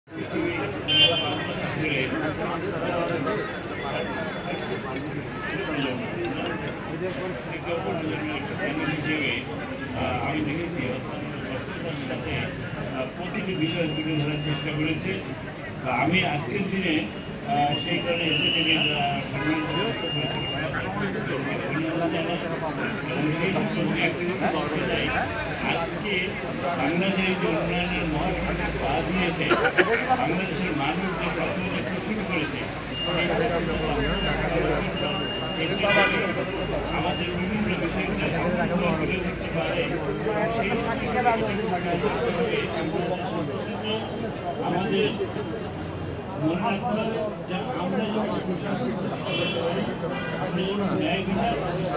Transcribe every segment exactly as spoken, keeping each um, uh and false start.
আমি দেখেছি সাথে প্রতিটি বিষয় তুলে ধরার চেষ্টা করেছে। আমি আজকের দিনে সেই কারণে এসএটিভির আজকে বাংলাদেশের যে উন্নয়নের মহাসড়কে পা দিয়েছে, বাংলাদেশের মানুষ যে স্বপ্নকে শুরু করেছে, আমাদের বিভিন্ন বিষয়গুলো তুলে ধরতে পারে। আমাদের মনে রাখতে হবে যে আমরা যখন আপনি যখন ন্যায় বিচার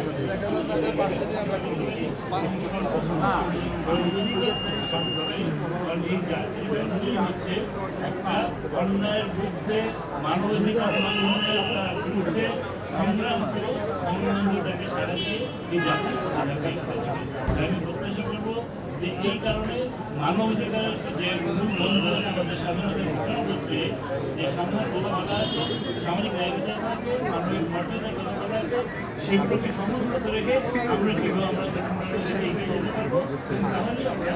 হচ্ছে একটা অন্যায়ের বিরুদ্ধে মানবাধিকার লঙ্ঘনের বিরুদ্ধে সংগ্রাম করে সংগ্রামটাকে সারা দিয়ে এই জাতির আমি প্রত্যাশা করবো যে এই কারণে মানবাধিকারের যে মূল মন্ত্র আমাদের স্বাধীনতা রক্ষা করছে, যে সামাজিক বলা আছে, সামাজিক ন্যায় বিচার আছে, মানবিক মর্যাদার কথা বলা আছে, সেগুলোকে সমুন্নত রেখে আমরা কীভাবে আমরা এগিয়ে যেতে পারবো, তাহলে আমরা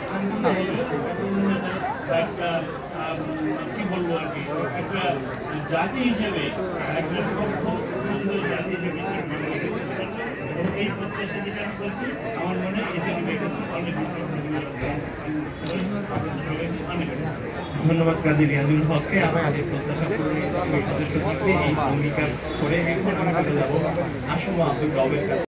একটা কী বলবো আর কি একটা জাতি হিসেবে একটা সভ্য সুন্দর জাতি হিসেবে এই প্রত্যাশা যেটা আমি করছি, আমার মনে হয় এসএটিভি অনেক ধন্যবাদ কাজী রিয়াজুল হককে। আমাদের প্রত্যাশা পূরণে সচেষ্ট থাকবে এই ভূমিকা করে। এখন আমরা চলে যাবো আসম আব্দুল রবের কাছে।